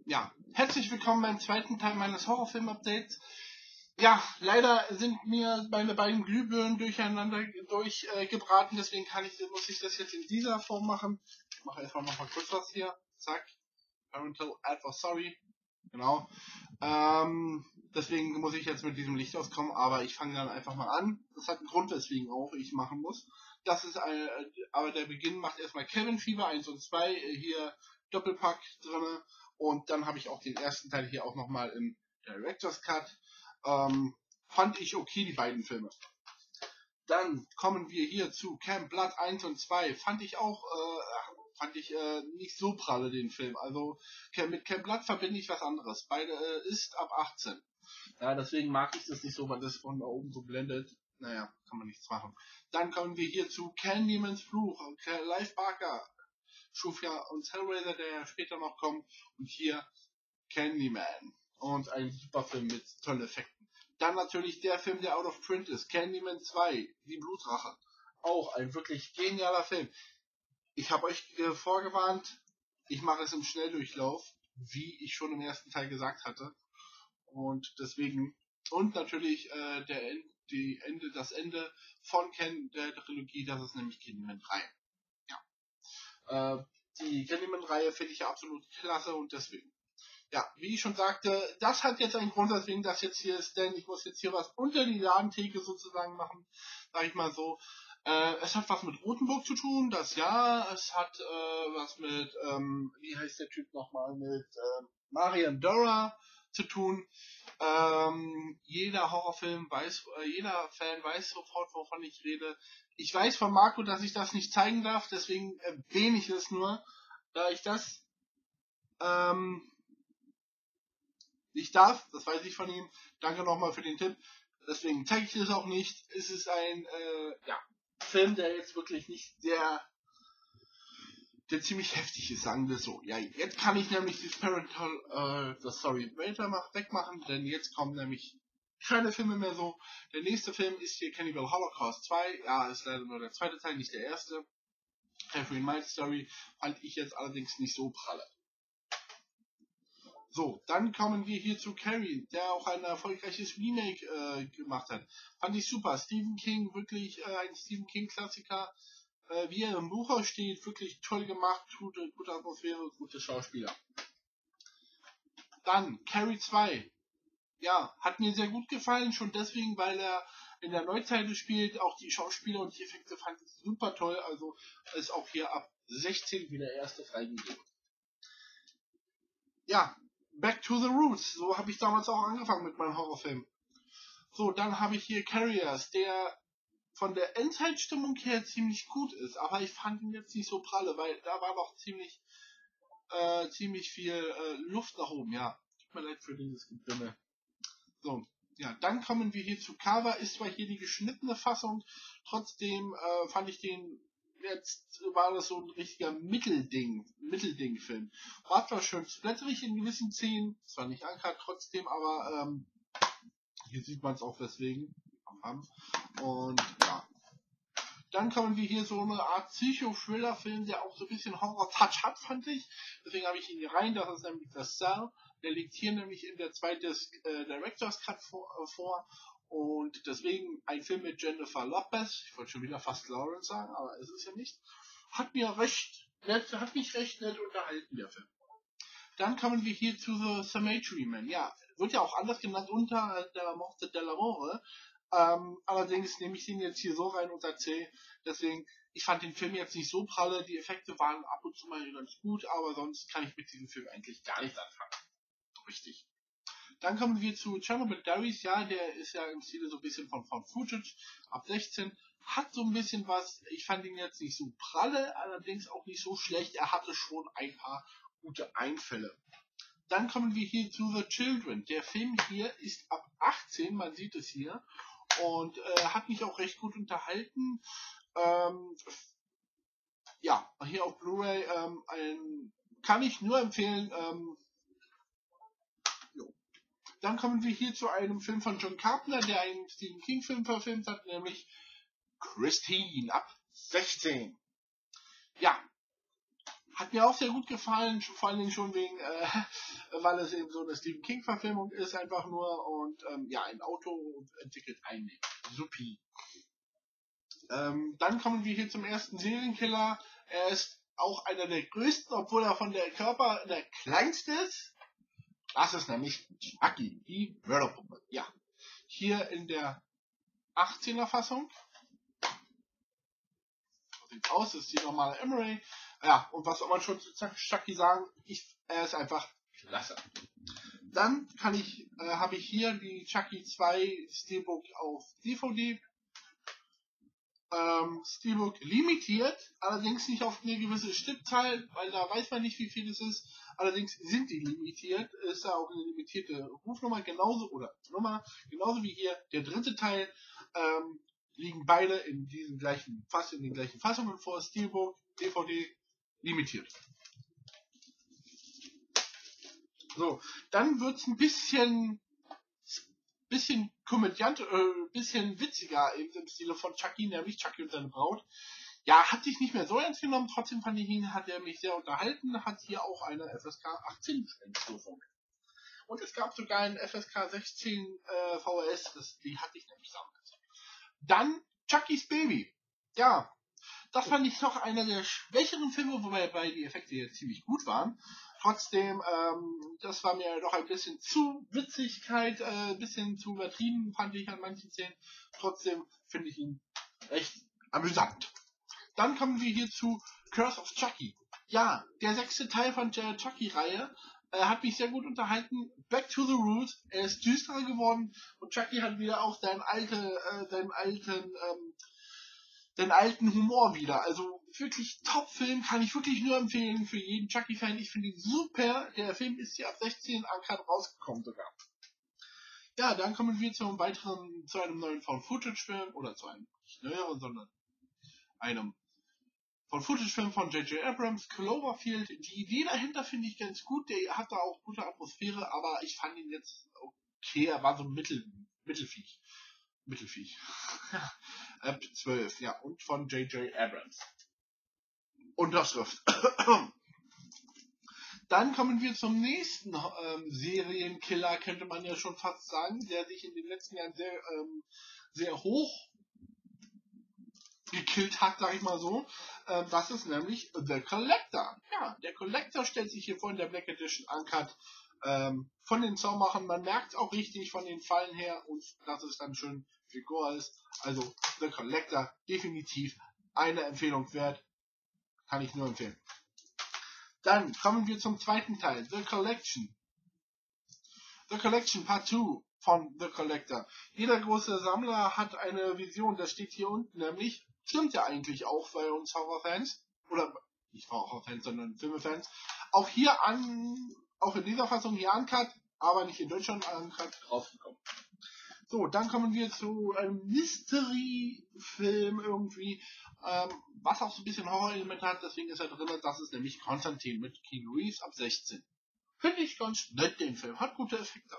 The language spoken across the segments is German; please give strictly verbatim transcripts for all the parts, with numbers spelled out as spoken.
Ja, herzlich willkommen beim zweiten Teil meines Horrorfilm-Updates. Ja, leider sind mir meine beiden Glühbirnen durcheinander durchgebraten, äh, deswegen kann ich, muss ich das jetzt in dieser Form machen. Ich mache einfach noch mal kurz was hier. Zack. Parental Advisory. Genau. Ähm, deswegen muss ich jetzt mit diesem Licht auskommen, aber ich fange dann einfach mal an. Das hat einen Grund, weswegen auch ich machen muss. Das ist eine, aber der Beginn macht erstmal Cabin Fever eins und zwei, hier Doppelpack drinne. Und dann habe ich auch den ersten Teil hier auch nochmal im Director's Cut. Ähm, fand ich okay, die beiden Filme. Dann kommen wir hier zu Camp Blood eins und zwei. Fand ich auch, äh, fand ich äh, nicht so pralle, den Film. Also mit Camp Blood verbinde ich was anderes. Beide äh, ist ab achtzehn. Ja, deswegen mag ich das nicht so, weil das von da oben so blendet. Naja, kann man nichts machen. Dann kommen wir hier zu Candyman's Fluch. Clive Barker schuf ja uns Hellraiser, der ja später noch kommt. Und hier Candyman. Und ein super Film mit tollen Effekten. Dann natürlich der Film, der out of print ist. Candyman zwei, die Blutrache. Auch ein wirklich genialer Film. Ich habe euch äh, vorgewarnt, ich mache es im Schnelldurchlauf, wie ich schon im ersten Teil gesagt hatte. Und deswegen, und natürlich äh, der die Ende, das Ende von Ken, der Trilogie, das ist nämlich Candyman drei. Ja. Äh, die Candyman-Reihe finde ich ja absolut klasse und deswegen. Ja, wie ich schon sagte, das hat jetzt einen Grund, weswegen das jetzt hier ist, denn ich muss jetzt hier was unter die Ladentheke sozusagen machen, sag ich mal so. Äh, es hat was mit Rothenburg zu tun, das ja, es hat äh, was mit, ähm, wie heißt der Typ nochmal, mit äh, Marian Dora zu tun. Ähm, jeder Horrorfilm weiß, äh, jeder Fan weiß sofort, wovon ich rede. Ich weiß von Marco, dass ich das nicht zeigen darf, deswegen erwähne ich es nur, da ich das, ähm, ich darf, das weiß ich von ihm. Danke nochmal für den Tipp. Deswegen zeige ich das auch nicht. Es ist ein äh, ja, Film, der jetzt wirklich nicht sehr, der ziemlich heftig ist, sagen wir so. Ja, jetzt kann ich nämlich das Parental, äh, das Sorry, wegmachen, denn jetzt kommen nämlich keine Filme mehr so. Der nächste Film ist hier Cannibal Holocaust zwei. Ja, ist leider nur der zweite Teil, nicht der erste. Catherine Miles Story fand ich jetzt allerdings nicht so pralle. So, dann kommen wir hier zu Carrie, der auch ein erfolgreiches Remake äh, gemacht hat. Fand ich super. Stephen King, wirklich äh, ein Stephen King-Klassiker. Äh, wie er im Buch steht, wirklich toll gemacht. Gute, gute Atmosphäre, gute Schauspieler. Dann Carrie zwei. Ja, hat mir sehr gut gefallen, schon deswegen, weil er in der Neuzeit spielt. Auch die Schauspieler und die Effekte fand ich super toll. Also ist auch hier ab sechzehn wie der erste freigegeben. Ja, Back to the Roots. So habe ich damals auch angefangen mit meinem Horrorfilm. So, dann habe ich hier Carriers, der von der Endzeitstimmung her ziemlich gut ist, aber ich fand ihn jetzt nicht so pralle, weil da war noch ziemlich, äh, ziemlich viel äh, Luft nach oben, ja. Tut mir leid für dieses Gebimmel. So, ja, dann kommen wir hier zu Carver, ist zwar hier die geschnittene Fassung, trotzdem äh, fand ich den, jetzt war das so ein richtiger Mittelding, Mittelding-Film. War zwar schön splatterig in gewissen Szenen, zwar nicht ankert, trotzdem, aber ähm, hier sieht man es auch deswegen. Und ja. Dann kommen wir hier so eine Art Psycho-Thriller-Film, der auch so ein bisschen Horror-Touch hat, fand ich. Deswegen habe ich ihn hier rein, das ist nämlich The Cell. Der liegt hier nämlich in der zweiten äh, Director's Cut vor, äh, vor. Und deswegen ein Film mit Jennifer Lopez. Ich wollte schon wieder fast Lawrence sagen, aber es ist ja nicht. Hat mir recht nett, hat mich recht nett unterhalten, der Film. Dann kommen wir hier zu The Cemetery Man. Ja, wird ja auch anders genannt unter der Morte dell'Amore. Ähm, allerdings nehme ich den jetzt hier so rein unter C. Deswegen, ich fand den Film jetzt nicht so pralle. Die Effekte waren ab und zu mal ganz gut, aber sonst kann ich mit diesem Film eigentlich gar nicht anfangen. Richtig. Dann kommen wir zu Chernobyl Diaries. Ja, der ist ja im Stile so ein bisschen von Found Footage. Ab sechzehn. Hat so ein bisschen was. Ich fand ihn jetzt nicht so pralle, allerdings auch nicht so schlecht. Er hatte schon ein paar gute Einfälle. Dann kommen wir hier zu The Children. Der Film hier ist ab achtzehn, man sieht es hier. Und äh, hat mich auch recht gut unterhalten. Ähm, ja, hier auf Blu-ray ähm, ein, kann ich nur empfehlen. Ähm, jo. Dann kommen wir hier zu einem Film von John Carpenter, der einen Stephen King-Film verfilmt hat, nämlich Christine ab sechzehn. Ja, Hat mir auch sehr gut gefallen, vor allen Dingen schon wegen, äh, weil es eben so eine Stephen King-Verfilmung ist, einfach nur. Und ähm, ja, ein Auto entwickelt einen. Supi. Ähm, dann kommen wir hier zum ersten Serienkiller. Er ist auch einer der größten, obwohl er von der Körper der kleinste ist. Das ist nämlich Chucky, die Mörderpuppe. Ja, hier in der achtzehner Fassung. So sieht's aus, das ist die normale Emery. Ja, und was soll man schon zu Chucky sagen? Ich, er ist einfach klasse. Dann kann ich, äh, habe ich hier die Chucky zwei Steelbook auf D V D. Ähm, Steelbook limitiert, allerdings nicht auf eine gewisse Stückzahl, weil da weiß man nicht, wie viel es ist. Allerdings sind die limitiert, ist da auch eine limitierte Rufnummer, genauso, oder Nummer, genauso wie hier der dritte Teil, ähm, liegen beide in diesen gleichen, fast in den gleichen Fassungen vor, Steelbook, D V D, limitiert. So, dann wird's ein bisschen bisschen komödiant, äh, bisschen witziger eben im Stile von Chucky, nämlich Chucky und seine Braut. Ja, hat sich nicht mehr so ernst genommen, trotzdem fand ich ihn, hat er mich sehr unterhalten, hat hier auch eine F S K achtzehn Einstufung. Und es gab sogar einen F S K sechzehn äh, V H S, das, die hatte ich nämlich damals. Dann Chuckys Baby. Ja, das fand ich noch einer der schwächeren Filme, wobei bei die Effekte jetzt ziemlich gut waren. Trotzdem, ähm, das war mir doch ein bisschen zu Witzigkeit, ein äh, bisschen zu übertrieben, fand ich an manchen Szenen. Trotzdem finde ich ihn recht amüsant. Dann kommen wir hier zu Curse of Chucky. Ja, der sechste Teil von der Chucky-Reihe äh, hat mich sehr gut unterhalten. Back to the Roots. Er ist düsterer geworden und Chucky hat wieder auch seinen, alte, äh, seinen alten... Ähm, den alten Humor wieder. Also wirklich Top-Film, kann ich wirklich nur empfehlen für jeden Chucky-Fan. Ich finde ihn super. Der Film ist hier ab sechzehn uncut rausgekommen sogar. Ja, dann kommen wir zu einem weiteren, zu einem neuen Found-Footage-Film, oder zu einem nicht neueren, sondern einem Found-Footage-Film von J J Abrams, Cloverfield. Die Idee dahinter finde ich ganz gut. Der hat da auch gute Atmosphäre, aber ich fand ihn jetzt okay. Er war so mittel, mittelfiech. Mittelfiech. Ab zwölf, ja, und von J J Abrams. Unterschrift. Dann kommen wir zum nächsten ähm, Serienkiller, könnte man ja schon fast sagen, der sich in den letzten Jahren sehr, ähm, sehr hoch gekillt hat, sag ich mal so. Ähm, das ist nämlich The Collector. Ja, der Collector stellt sich hier vor in der Black Edition Uncut ähm, von den Zaumachern. Man merkt es auch richtig von den Fallen her und dass es dann schön Figur ist. Also The Collector definitiv eine Empfehlung wert. Kann ich nur empfehlen. Dann kommen wir zum zweiten Teil, The Collection. The Collection Part zwei von The Collector. Jeder große Sammler hat eine Vision, das steht hier unten nämlich. Stimmt ja eigentlich auch bei uns Horrorfans. Oder nicht Horrorfans, sondern Filmefans. Auch hier an, auch in dieser Fassung hier uncut, aber nicht in Deutschland uncut rausgekommen. So, dann kommen wir zu einem Mystery-Film irgendwie, ähm, was auch so ein bisschen Horror-Element hat, deswegen ist er drin, das ist nämlich Konstantin mit Keanu Reeves ab sechzehn. Finde ich ganz nett, den Film, hat gute Effekte.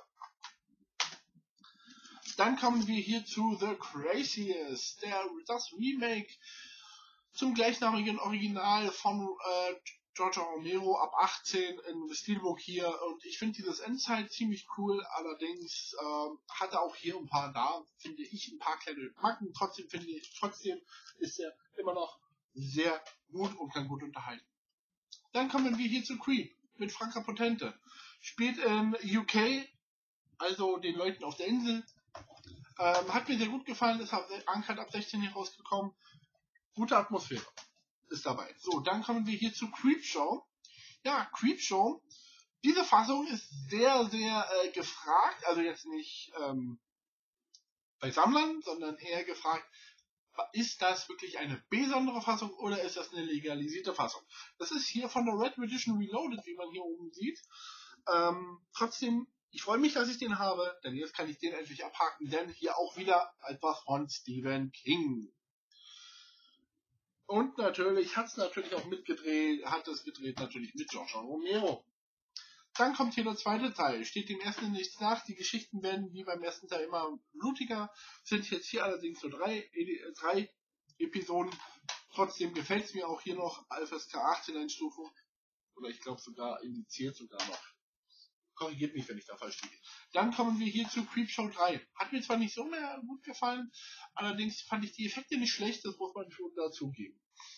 Dann kommen wir hier zu The Craziest, der, das Remake zum gleichnamigen Original von äh, George Romero ab achtzehn in Steelbook hier, und ich finde dieses Endzeit ziemlich cool, allerdings äh, hat er auch hier ein paar da, finde ich, ein paar kleine Macken, trotzdem finde ich, trotzdem ist er immer noch sehr gut und kann gut unterhalten. Dann kommen wir hier zu Creep mit Franka Potente. Spielt in U K, also den Leuten auf der Insel. Ähm, hat mir sehr gut gefallen, ist uncut ab sechzehn hier rausgekommen. Gute Atmosphäre ist dabei. So, dann kommen wir hier zu Creepshow. Ja, Creepshow. Diese Fassung ist sehr, sehr äh, gefragt. Also jetzt nicht ähm, bei Sammlern, sondern eher gefragt, ist das wirklich eine besondere Fassung oder ist das eine legalisierte Fassung? Das ist hier von der Red Edition Reloaded, wie man hier oben sieht. Ähm, trotzdem, ich freue mich, dass ich den habe, denn jetzt kann ich den endlich abhaken, denn hier auch wieder etwas von Stephen King. Und natürlich hat es natürlich auch mitgedreht, hat es gedreht natürlich mit George Romero. Dann kommt hier der zweite Teil, steht dem ersten nichts nach, die Geschichten werden wie beim ersten Teil immer blutiger, sind jetzt hier allerdings nur drei, drei Episoden. Trotzdem gefällt es mir auch hier noch F S K achtzehn Einstufung, Oder ich glaube sogar indiziert sogar noch. Korrigiert mich, wenn ich da falsch liege. Dann kommen wir hier zu Creepshow drei. Hat mir zwar nicht so mehr gut gefallen, allerdings fand ich die Effekte nicht schlecht, das muss man schon dazugeben.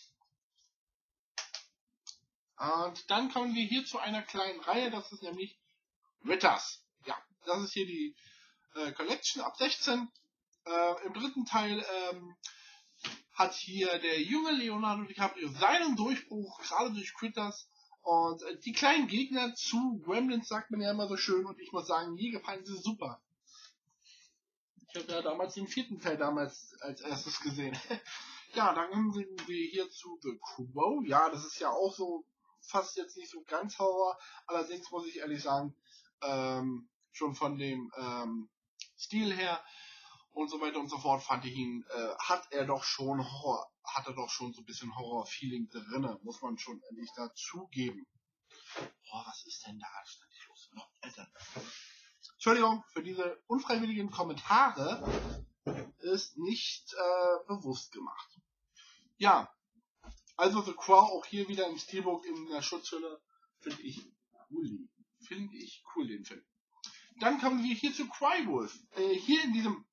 Und dann kommen wir hier zu einer kleinen Reihe, das ist nämlich Ritters. Ja, das ist hier die äh, Collection ab sechzehn. Äh, Im dritten Teil ähm, hat hier der junge Leonardo DiCaprio seinen Durchbruch, gerade durch Critters. Und äh, die kleinen Gegner zu Gremlins sagt man ja immer so schön. Und ich muss sagen, mir gefallen sie super. Ich habe ja damals den vierten Teil damals als erstes gesehen. Ja, dann kommen wir hier zu The Crow. Ja, das ist ja auch so fast jetzt nicht so ganz Horror. Allerdings muss ich ehrlich sagen, ähm, schon von dem ähm, Stil her und so weiter und so fort fand ich ihn, äh, hat er doch schon Horror, hat er doch schon so ein bisschen Horror-Feeling drinne, muss man schon ehrlich dazugeben. Boah, was ist denn da ständig los? Oh, Alter. Entschuldigung für diese unfreiwilligen Kommentare, ist nicht äh, bewusst gemacht. Ja, also The Crow auch hier wieder im Steelbook in der Schutzhülle, finde ich cool. Finde ich cool, den Film. Dann kommen wir hier zu Crywolf. Äh, hier in diesem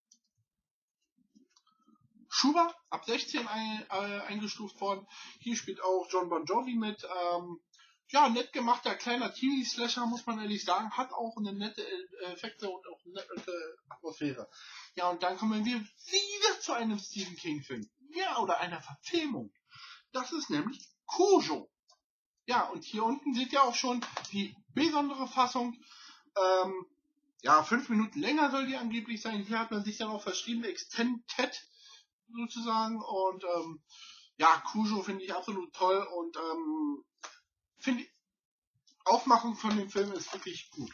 Schuber, ab sechzehn ein, äh, eingestuft worden. Hier spielt auch John Bon Jovi mit. Ähm, ja, nett gemachter kleiner Teenie-Slasher, muss man ehrlich sagen. Hat auch eine nette Effekte und auch eine nette Atmosphäre. Ja, und dann kommen wir wieder zu einem Stephen King-Film. Ja, oder einer Verfilmung. Das ist nämlich Cujo. Ja, und hier unten seht ihr auch schon die besondere Fassung. Ähm, ja, fünf Minuten länger soll die angeblich sein. Hier hat man sich dann auch verschrieben, Extended sozusagen. Und ähm, ja, Cujo finde ich absolut toll. Und ähm, finde ich, Aufmachung von dem Film ist wirklich gut.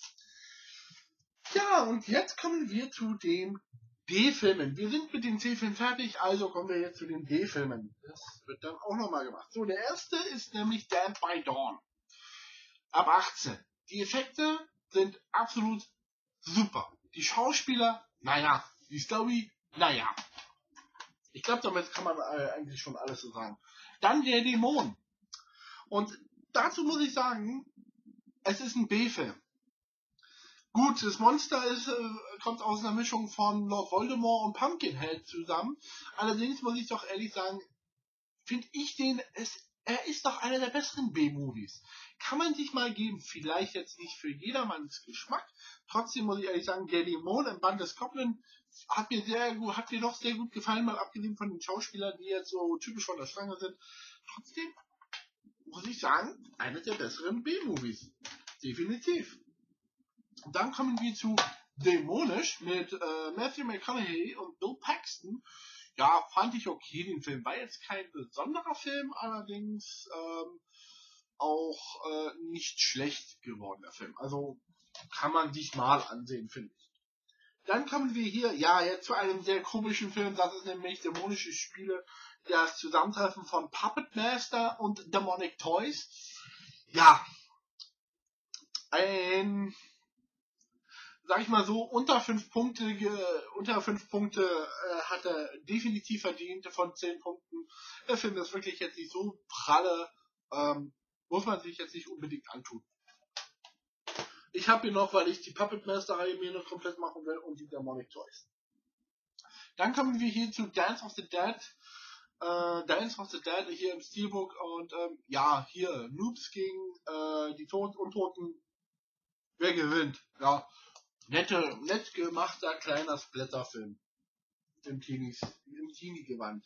Ja, und jetzt kommen wir zu den D-Filmen. Wir sind mit den C-Filmen fertig, also kommen wir jetzt zu den D-Filmen. Das wird dann auch nochmal gemacht. So, der erste ist nämlich Damned by Dawn. Ab achtzehn. Die Effekte sind absolut super. Die Schauspieler, naja. Die Story, naja. Ich glaube, damit kann man äh, eigentlich schon alles so sagen. Dann der Dämon. Und dazu muss ich sagen, es ist ein B-Film. Gut, das Monster ist, äh, kommt aus einer Mischung von Lord Voldemort und Pumpkinhead zusammen. Allerdings muss ich doch ehrlich sagen, finde ich den, es, er ist doch einer der besseren B-Movies. Kann man sich mal geben, vielleicht jetzt nicht für jedermanns Geschmack. Trotzdem muss ich ehrlich sagen, der Dämon im Band des Goblin hat mir sehr gut, hat mir doch sehr gut gefallen, mal abgesehen von den Schauspielern, die jetzt so typisch von der Stange sind. Trotzdem muss ich sagen, einer der besseren B-Movies. Definitiv. Und dann kommen wir zu Dämonisch mit äh, Matthew McConaughey und Bill Paxton. Ja, fand ich okay, den Film. War jetzt kein besonderer Film, allerdings ähm, auch äh, nicht schlecht geworden, der Film. Also kann man sich mal ansehen, finde ich. Dann kommen wir hier, ja, jetzt zu einem sehr komischen Film. Das ist nämlich Dämonische Spiele. Das Zusammentreffen von Puppet Master und Demonic Toys. Ja, ein... sag ich mal so, unter fünf Punkte, äh, unter fünf Punkte äh, hat er definitiv verdient von zehn Punkten. Der Film ist wirklich jetzt nicht so pralle, ähm, muss man sich jetzt nicht unbedingt antun. Ich habe ihn noch, weil ich die Puppet Master Reihe mir noch komplett machen will und die Demonic Toys. Dann kommen wir hier zu Dance of the Dead. Äh, Dance of the Dead hier im Steelbook und ähm, ja, hier Noobs gegen äh, die Toten Untoten. Wer gewinnt? Ja. Nette, nett gemachter kleiner Splatterfilm im Teenies, im Teenie-Gewand.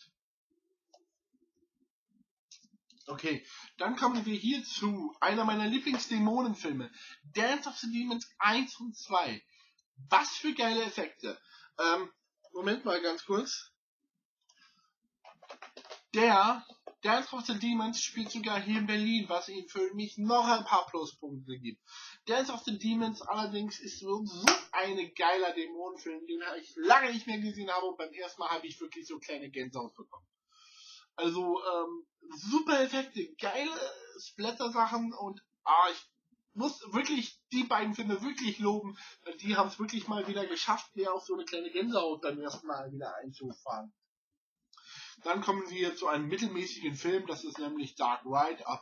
Okay, dann kommen wir hier zu einer meiner Lieblingsdämonenfilme. Dance of the Demons eins und zwei. Was für geile Effekte. Ähm, Moment mal ganz kurz. Der Dance of the Demons spielt sogar hier in Berlin, was ihm für mich noch ein paar Pluspunkte gibt. Dance of the Demons allerdings ist so, so ein geiler Dämonenfilm, den ich lange nicht mehr gesehen habe und beim ersten Mal habe ich wirklich so kleine Gänsehaut bekommen. Also ähm, super Effekte, geile Splatter-Sachen und ah, ich muss wirklich die beiden Filme wirklich loben, weil die haben es wirklich mal wieder geschafft, mir auch so eine kleine Gänsehaut beim ersten Mal wieder einzufahren. Dann kommen wir zu einem mittelmäßigen Film, das ist nämlich Dark Ride ab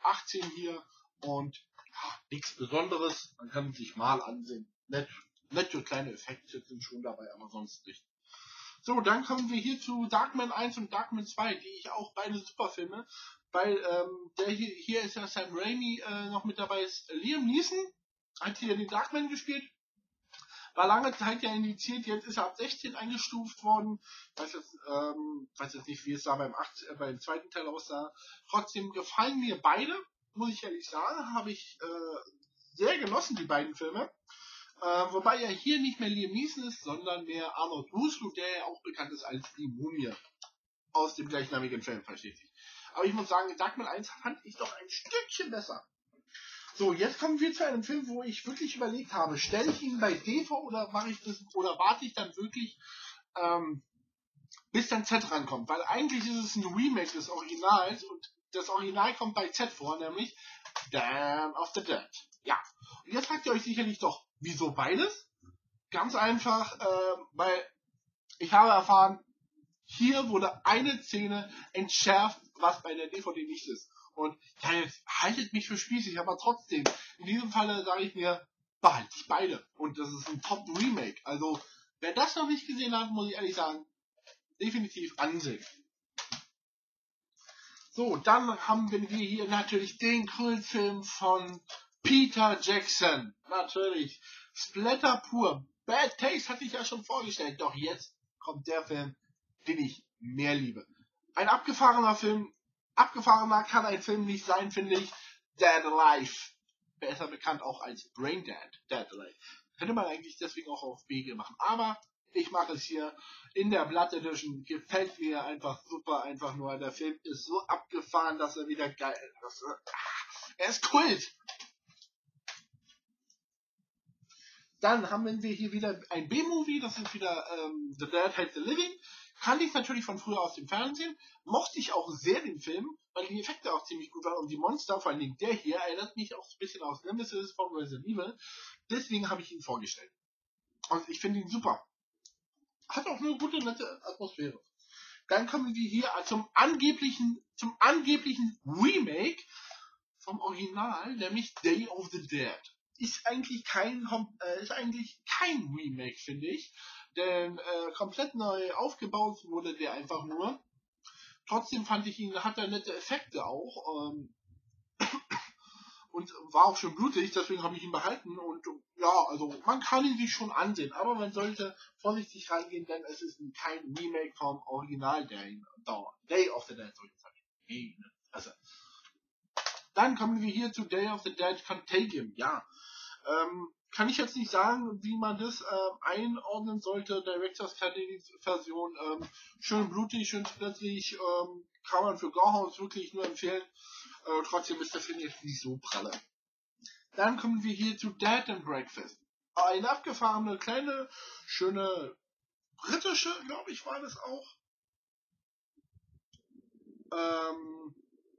achtzehn hier und ja, nichts Besonderes. Man kann sich mal ansehen. Nett, nette kleine Effekte sind schon dabei, aber sonst nicht. So, dann kommen wir hier zu Darkman eins und Darkman zwei, die ich auch beide super finde, weil ähm, der hier, hier ist ja Sam Raimi äh, noch mit dabei, ist Liam Neeson, hat hier den Darkman gespielt, war lange Zeit ja indiziert, jetzt ist er ab sechzehn eingestuft worden, weiß jetzt, ähm, weiß jetzt nicht, wie es da beim, acht, äh, beim zweiten Teil aussah, trotzdem gefallen mir beide, muss ich ehrlich sagen, habe ich äh, sehr genossen, die beiden Filme. Äh, wobei ja hier nicht mehr Liam Neeson ist, sondern mehr Arnold Vosloo, der ja auch bekannt ist als die Mumie aus dem gleichnamigen Film, versteht sich. Aber ich muss sagen, Darkman eins fand ich doch ein Stückchen besser. So, jetzt kommen wir zu einem Film, wo ich wirklich überlegt habe, stelle ich ihn bei D vor oder mache ich das oder warte ich dann wirklich, ähm, bis dann Z rankommt, weil eigentlich ist es ein Remake des Originals und das Original kommt bei Z vor, nämlich Dawn of the Dead. Ja, und jetzt fragt ihr euch sicherlich doch, wieso beides? Ganz einfach, äh, weil ich habe erfahren, hier wurde eine Szene entschärft, was bei der D V D nicht ist. Und ja, jetzt haltet mich für spießig, aber trotzdem, in diesem Falle sage ich mir, behalte ich beide. Und das ist ein Top-Remake. Also, wer das noch nicht gesehen hat, muss ich ehrlich sagen, definitiv ansehen. So, dann haben wir hier natürlich den Kultfilm von Peter Jackson. Natürlich. Splatter pur. Bad Taste hatte ich ja schon vorgestellt. Doch jetzt kommt der Film, den ich mehr liebe. Ein abgefahrener Film. Abgefahrener kann ein Film nicht sein, finde ich. Dead Alive. Besser bekannt auch als Brain Dead. Dead Alive. Könnte man eigentlich deswegen auch auf B G machen. Aber ich mache es hier in der Blood Edition. Gefällt mir einfach super. Einfach nur. Der Film ist so abgefahren, dass er wieder geil ist. Er ist Kult. Dann haben wir hier wieder ein B-Movie. Das ist wieder ähm, The Dead Hate the Living. Kannte ich natürlich von früher aus dem Fernsehen. Mochte ich auch sehr den Film, weil die Effekte auch ziemlich gut waren. Und die Monster, vor allem der hier, erinnert mich auch ein bisschen aus Nemesis von Resident Evil. Deswegen habe ich ihn vorgestellt. Und ich finde ihn super. Hat auch eine gute, nette Atmosphäre. Dann kommen wir hier zum angeblichen, zum angeblichen Remake vom Original, nämlich Day of the Dead. Ist eigentlich kein, äh, ist eigentlich kein Remake, finde ich. Denn äh, komplett neu aufgebaut wurde der einfach nur. Trotzdem fand ich ihn, hat er nette Effekte auch. Ähm, und war auch schon blutig, deswegen habe ich ihn behalten. Und ja, also man kann ihn sich schon ansehen, aber man sollte vorsichtig rangehen, denn es ist kein Remake vom Original Day, Day of the Dead. Also, dann kommen wir hier zu Day of the Dead Contagion. Ja, ähm, kann ich jetzt nicht sagen, wie man das äh, einordnen sollte. Director's Cut Version, ähm, schön blutig, schön splitterig, ähm, kann man für Gorehounds wirklich nur empfehlen. Äh, trotzdem ist der Film jetzt nicht so pralle. Dann kommen wir hier zu Dead and Breakfast. Eine abgefahrene, kleine, schöne, britische, glaube ich, war das auch. Ähm,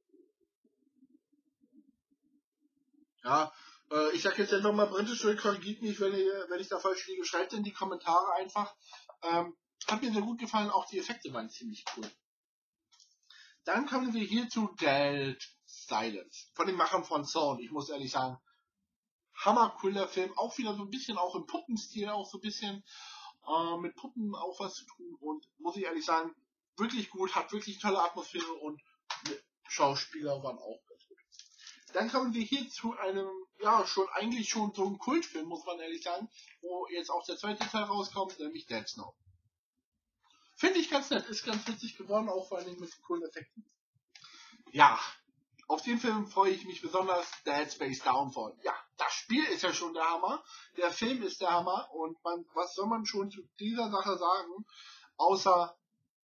ja, äh, ich sag jetzt einfach mal britische, korrigiert mich, wenn ich, wenn ich da falsch liege, schreibt in die Kommentare einfach. Ähm, hat mir sehr gut gefallen, auch die Effekte waren ziemlich cool. Dann kommen wir hier zu Dead Silence. Von den Machern von Saw. Ich muss ehrlich sagen, hammercooler Film. Auch wieder so ein bisschen auch im Puppenstil, auch so ein bisschen äh, mit Puppen auch was zu tun. Und muss ich ehrlich sagen, wirklich gut, hat wirklich tolle Atmosphäre und Schauspieler waren auch ganz gut. Dann kommen wir hier zu einem, ja, schon eigentlich schon so ein Kultfilm, muss man ehrlich sagen, wo jetzt auch der zweite Teil rauskommt, nämlich Dead Snow. Finde ich ganz nett, ist ganz witzig geworden, auch vor allem mit coolen Effekten. Ja, auf den Film freue ich mich besonders, Dead Space Downfall. Ja, das Spiel ist ja schon der Hammer, der Film ist der Hammer und man, was soll man schon zu dieser Sache sagen, außer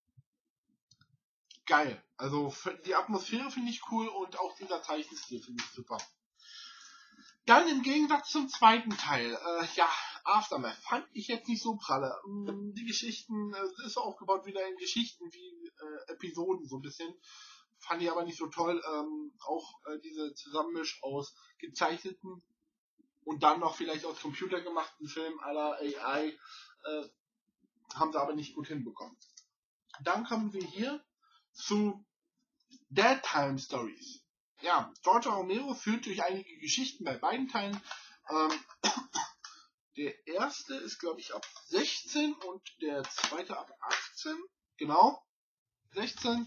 geil. Also die Atmosphäre finde ich cool und auch dieser Zeichenstil finde ich super. Dann im Gegensatz zum zweiten Teil, äh, ja, Aftermath fand ich jetzt nicht so pralle. Die Geschichten, es äh, ist aufgebaut wieder in Geschichten wie äh, Episoden so ein bisschen. Fand ich aber nicht so toll. Ähm, auch äh, diese Zusammenmisch aus gezeichneten und dann noch vielleicht aus computergemachten Filmen aller A I äh, haben sie aber nicht gut hinbekommen. Dann kommen wir hier zu Dead Time Stories. ja, George Romero führt durch einige Geschichten bei beiden Teilen. Ähm, der erste ist, glaube ich, ab sechzehn und der zweite ab achtzehn. Genau, sechzehn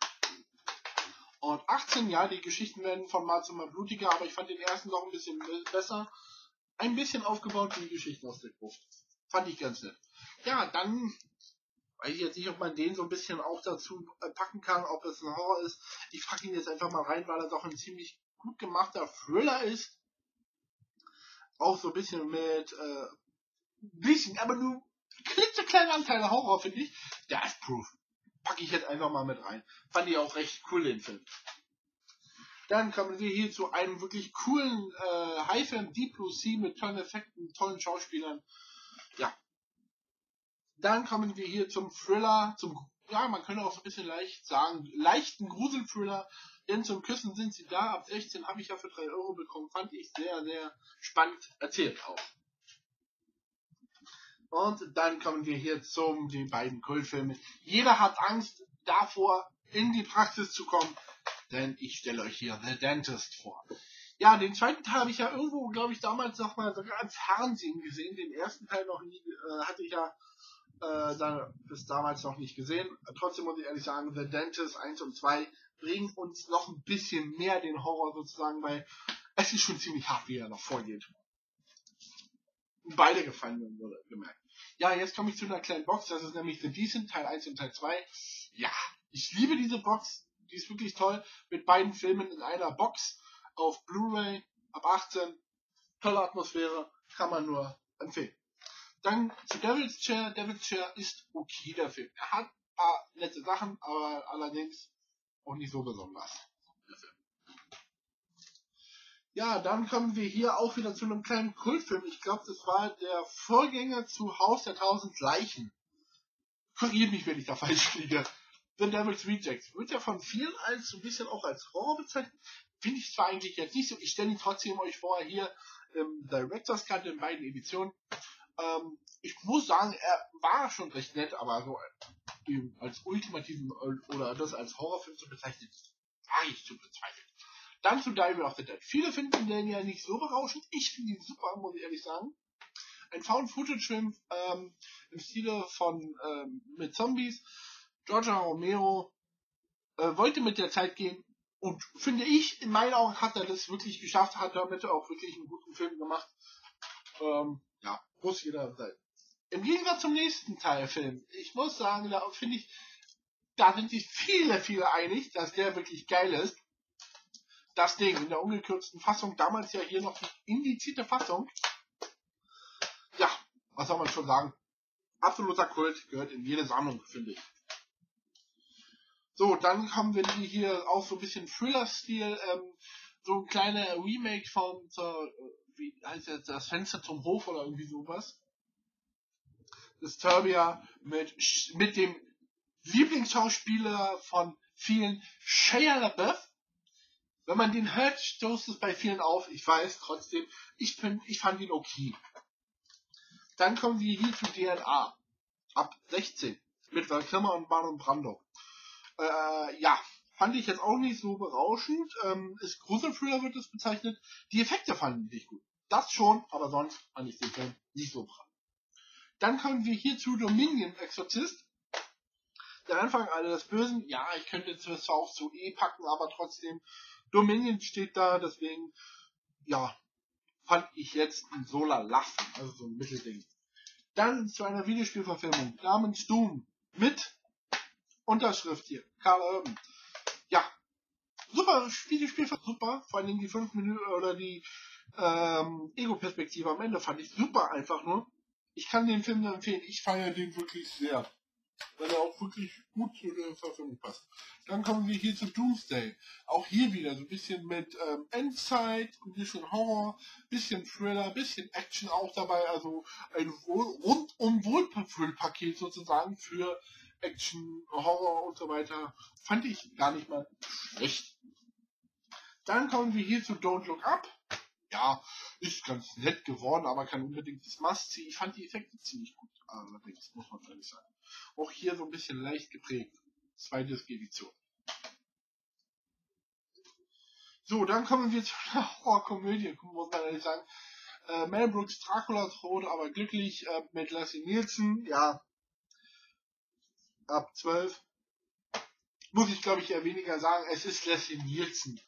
und achtzehn. Ja, die Geschichten werden von Mal zu Mal blutiger, aber ich fand den ersten noch ein bisschen besser. Ein bisschen aufgebaut wie die Geschichten aus der Gruft. Fand ich ganz nett. Ja, dann weiß ich jetzt nicht, ob man den so ein bisschen auch dazu packen kann, ob es ein Horror ist. Ich packe ihn jetzt einfach mal rein, weil er doch ein ziemlich gut gemachter Thriller ist. Auch so ein bisschen mit, äh, bisschen, aber nur klitzekleine Anteile Horror, finde ich. Death Proof. Packe ich jetzt einfach mal mit rein. Fand ich auch recht cool, den Film. Dann kommen wir hier zu einem wirklich coolen äh, High-Film, Deep Blue Sea mit tollen Effekten, tollen Schauspielern. Ja. Dann kommen wir hier zum Thriller, zum, ja, man könnte auch so ein bisschen leicht sagen, leichten Grusel-Thriller. Denn zum Küssen sind sie da. Ab sechzehn habe ich ja für drei Euro bekommen. Fand ich sehr, sehr spannend erzählt auch. Und dann kommen wir hier zum den beiden Kultfilmen. Jeder hat Angst davor, in die Praxis zu kommen, denn ich stelle euch hier The Dentist vor. Ja, den zweiten Teil habe ich ja irgendwo, glaube ich, damals noch mal sogar im Fernsehen gesehen. Den ersten Teil noch nie, äh, hatte ich ja äh, dann bis damals noch nicht gesehen. Trotzdem muss ich ehrlich sagen, The Dentist eins und zwei bringen uns noch ein bisschen mehr den Horror sozusagen, weil es ist schon ziemlich hart, wie er noch vorgeht. Beide gefallen mir, wurde gemerkt. Ja, jetzt komme ich zu einer kleinen Box, das ist nämlich The Decent, Teil eins und Teil zwei. Ja, ich liebe diese Box, die ist wirklich toll, mit beiden Filmen in einer Box, auf Blu-ray, ab achtzehn, tolle Atmosphäre, kann man nur empfehlen. Dann zu Devil's Chair, Devil's Chair ist okay, der Film. Er hat ein paar nette Sachen, aber allerdings auch nicht so besonders. Ja, dann kommen wir hier auch wieder zu einem kleinen Kultfilm. Ich glaube, das war der Vorgänger zu Haus der tausend Leichen. Korrigiert mich, wenn ich da falsch liege. The Devil's Rejects. Wird ja von vielen als so ein bisschen auch als Horror bezeichnet. Finde ich zwar eigentlich jetzt nicht so. Ich stelle ihn trotzdem euch vor, hier im Director's Cut in beiden Editionen. Ähm, ich muss sagen, er war schon recht nett, aber so als ultimativen oder das als Horrorfilm zu bezeichnen, war ich zu bezweifeln. Dann zu Diary of the Dead. Viele finden den ja nicht so berauschend. Ich finde ihn super, muss ich ehrlich sagen. Ein Found-Footage-Film ähm, im Stile von ähm, mit Zombies. George Romero äh, wollte mit der Zeit gehen und finde ich, in meinen Augen hat er das wirklich geschafft, hat damit auch wirklich einen guten Film gemacht. Ähm, ja, muss jeder sein. Im Gegensatz zum nächsten Teilfilm, ich muss sagen, da finde ich, da sind sich viele, viele einig, dass der wirklich geil ist. Das Ding in der ungekürzten Fassung, damals ja hier noch die indizierte Fassung. Ja, was soll man schon sagen? Absoluter Kult, gehört in jede Sammlung, finde ich. So, dann haben wir hier auch so ein bisschen Thriller-Stil, ähm, so ein kleiner Remake von, so, wie heißt das, das Fenster zum Hof oder irgendwie sowas. Disturbia mit, mit dem Lieblingsschauspieler von vielen, Shia LaBeouf. Wenn man den hört, stoßt es bei vielen auf. Ich weiß trotzdem, ich, find, ich fand ihn okay. Dann kommen wir hier zu D N A. Ab sechzehn. Mit Val Kilmer und Marlon Brando. Äh, ja, fand ich jetzt auch nicht so berauschend. Ähm, ist Gruselthriller wird es bezeichnet. Die Effekte fanden ich gut. Das schon, aber sonst fand ich den Film nicht so prall. Dann kommen wir hier zu Dominion Exorcist. Der Anfang alles Bösen. Ja, ich könnte jetzt zwar auch zu E packen, aber trotzdem Dominion steht da, deswegen, ja, fand ich jetzt ein Solar lassen, also so ein Mittelding. Dann zu einer Videospielverfilmung namens Doom mit Unterschrift hier, Karl Urban. Ja, super Videospiel, super, vor allem die fünf Minuten oder die ähm, Ego-Perspektive am Ende fand ich super einfach nur. Ich kann den Film nur empfehlen, ich feiere den wirklich sehr, weil er auch wirklich gut zu der Verfilmung passt. Dann kommen wir hier zu Doomsday. Auch hier wieder so ein bisschen mit ähm, Endzeit, ein bisschen Horror, bisschen Thriller, bisschen Action auch dabei. Also ein rundum Wohlfühlpaket sozusagen für Action, Horror und so weiter. Fand ich gar nicht mal schlecht. Dann kommen wir hier zu Don't Look Up. Ja, ist ganz nett geworden, aber kein unbedingt das Must-See. Ich fand die Effekte ziemlich gut, allerdings, muss man ehrlich sagen. Auch hier so ein bisschen leicht geprägt. Zweite Edition. So, dann kommen wir zu einer Horrorkomödie, muss man ehrlich sagen. Äh, Mel Brooks Dracula tot, aber glücklich äh, mit Leslie Nielsen. Ja, ab zwölf. Muss ich, glaube ich, eher weniger sagen. Es ist Leslie Nielsen.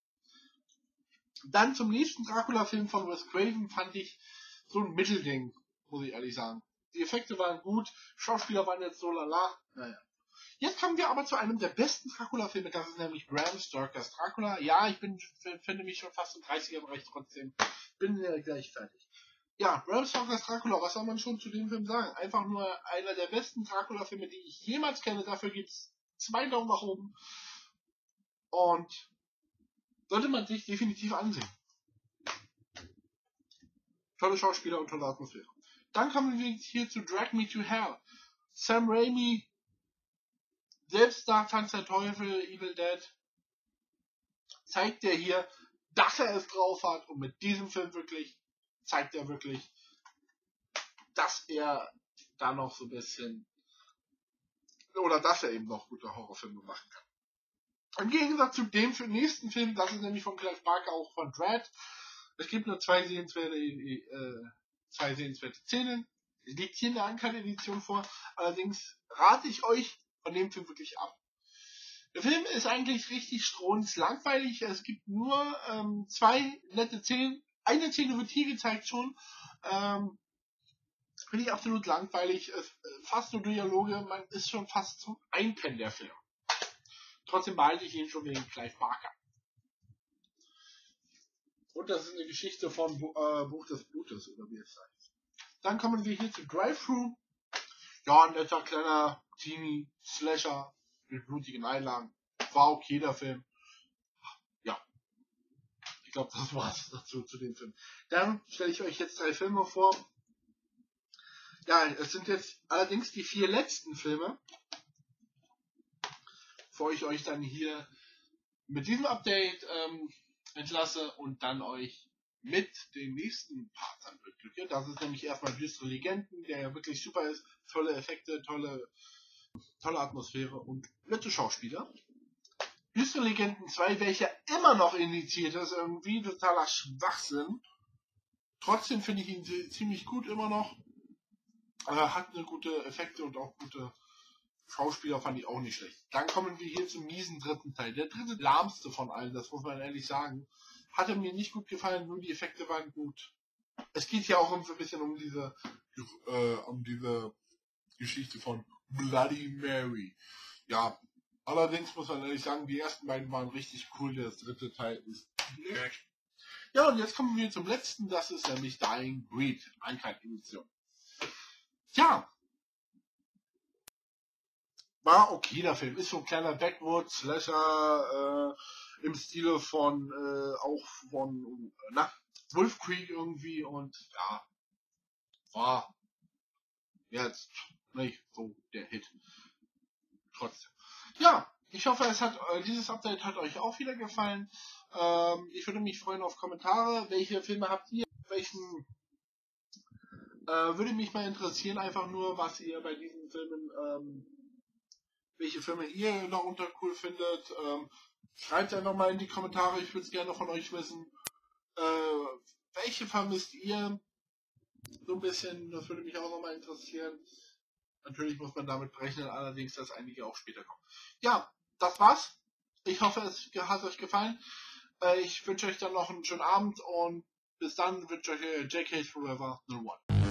Dann zum nächsten Dracula-Film von Wes Craven fand ich so ein Mittelding, muss ich ehrlich sagen. Die Effekte waren gut, Schauspieler waren jetzt so lala. Naja. Jetzt kommen wir aber zu einem der besten Dracula-Filme, das ist nämlich Bram Stokers Dracula. Ja, ich bin, finde mich schon fast im dreißiger-Bereich trotzdem. Bin äh, gleich fertig. Ja, Bram Stokers Dracula, was soll man schon zu dem Film sagen? Einfach nur einer der besten Dracula-Filme, die ich jemals kenne. Dafür gibt's zwei Daumen nach oben. Und sollte man sich definitiv ansehen. Tolle Schauspieler und tolle Atmosphäre. Dann kommen wir hier zu Drag Me to Hell. Sam Raimi, selbst da Tanz der Teufel, Evil Dead, zeigt er hier, dass er es drauf hat, und mit diesem Film wirklich zeigt er wirklich, dass er da noch so ein bisschen, oder dass er eben noch gute Horrorfilme machen kann. Im Gegensatz zu dem für den nächsten Film, das ist nämlich von Clive Barker, auch von Dread. Es gibt nur zwei sehenswerte, äh, zwei sehenswerte Szenen. Es liegt hier in der Uncut-Edition vor. Allerdings rate ich euch von dem Film wirklich ab. Der Film ist eigentlich richtig strunzlangweilig. Es gibt nur ähm, zwei nette Szenen. Eine Szene wird hier gezeigt schon. Ähm, Finde ich absolut langweilig. Es, äh, fast nur Dialoge. Man ist schon fast zum Einpennen der Film. Trotzdem behalte ich ihn schon wegen Clive Barker. Und das ist eine Geschichte von äh, Buch des Blutes, oder wie es heißt. Dann kommen wir hier zu Drive-Thru. Ja, ein netter kleiner Teenie-Slasher mit blutigen Einlagen. War okay, der Film. Ja. Ich glaube, das war's dazu zu dem Film. Dann stelle ich euch jetzt drei Filme vor. Ja, es sind jetzt allerdings die vier letzten Filme, bevor ich euch dann hier mit diesem Update ähm, entlasse und dann euch mit dem nächsten Part dann beglücke. Das ist nämlich erstmal Düstere Legenden, der ja wirklich super ist. Tolle Effekte, tolle, tolle Atmosphäre und nette Schauspieler. Düstere Legenden zwei, welcher immer noch indiziert ist, irgendwie totaler Schwachsinn. Trotzdem finde ich ihn ziemlich gut immer noch. Er hat eine gute Effekte und auch gute Schauspieler, fand ich auch nicht schlecht. Dann kommen wir hier zum miesen dritten Teil. Der dritte lahmste von allen, das muss man ehrlich sagen. Hatte mir nicht gut gefallen, nur die Effekte waren gut. Es geht ja auch um so ein bisschen um diese, äh, um diese Geschichte von Bloody Mary. Ja, allerdings muss man ehrlich sagen, die ersten beiden waren richtig cool, der dritte Teil ist nett. Ja, und jetzt kommen wir zum letzten, das ist nämlich Dying Breed, Uncut-Edition. Tja, war okay, der Film. Ist so ein kleiner Backwoods-Slasher äh, im Stile von, äh, auch von, na, Wolf Creek irgendwie, und ja, war jetzt nicht so der Hit. Trotzdem. Ja, ich hoffe, es hat, äh, dieses Update hat euch auch wieder gefallen. Ähm, ich würde mich freuen auf Kommentare. Welche Filme habt ihr? Welchen, äh, würde mich mal interessieren, einfach nur, was ihr bei diesen Filmen, ähm, welche Filme ihr noch unter cool findet. Ähm, schreibt einfach mal in die Kommentare, ich würde es gerne von euch wissen. Äh, welche vermisst ihr? So ein bisschen, das würde mich auch nochmal interessieren. Natürlich muss man damit berechnen, allerdings, dass einige auch später kommen. Ja, das war's. Ich hoffe, es hat euch gefallen. Äh, ich wünsche euch dann noch einen schönen Abend und bis dann wünsche ich euch J K Forever No One.